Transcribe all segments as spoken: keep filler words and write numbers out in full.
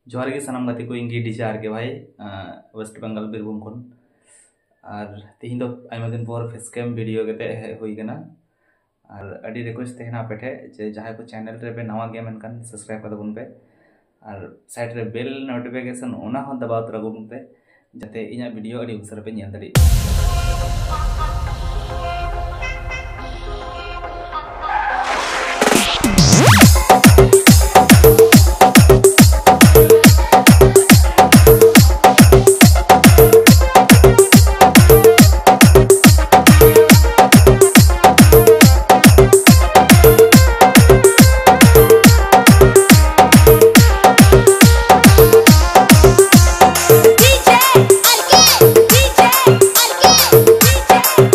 जोहार के सानाम गाते को इंगी डीजे आरके भाई वेस्ट बंगाल बीरभूम खन और तीन दो आयमा दिन पर फेस कैम वीडियो गते हुई गना और अडी रिक्वेस्ट तेहना पेठे जे जहां को चैनल रे पे नवा गेम एनकन सब्सक्राइब कर दबुन पे और साइड रे बेल नोटिफिकेशन ओना हो दबाव तरगुन पे जाते इना वीडियो अडी उसर पे नेल दड़ी। D J, R K, D J, R K, D J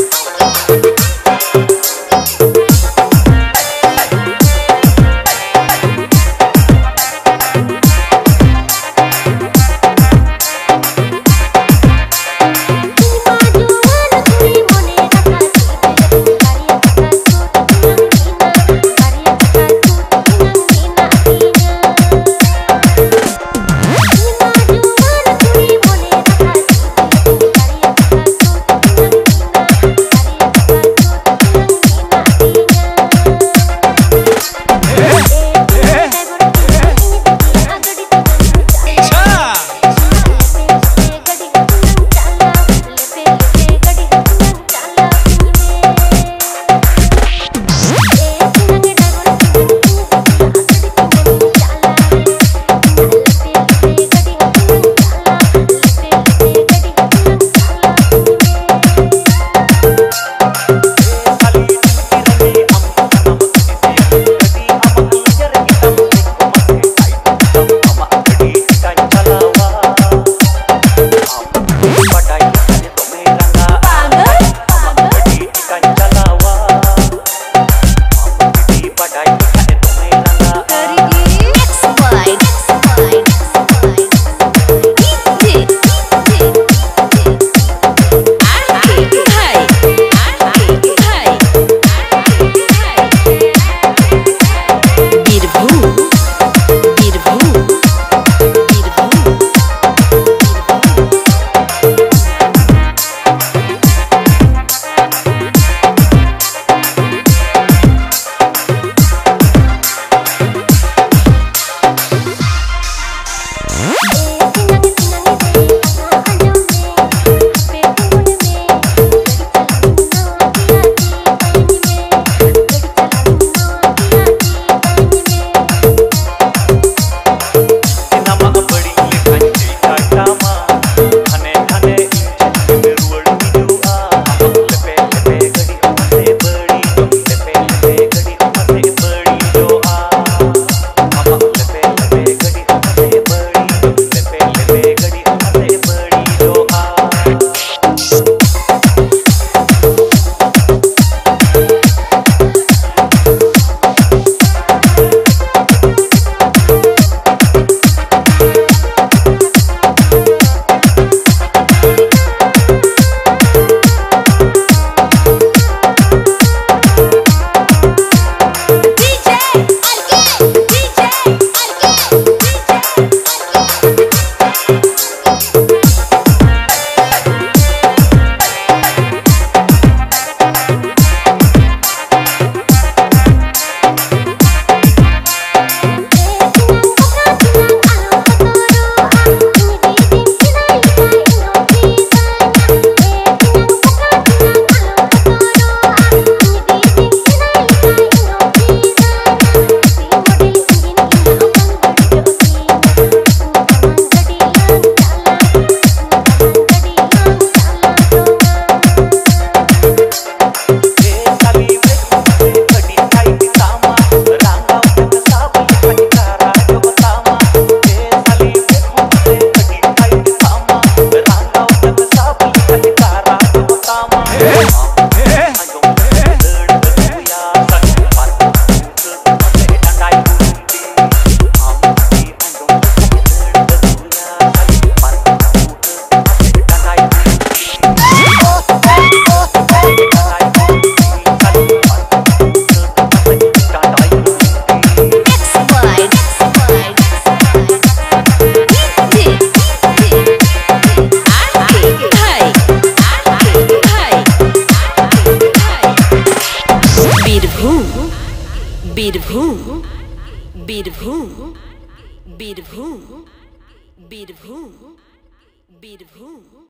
Birbhum, Birbhum, Birbhum, Birbhum, Birbhum, Birbhum.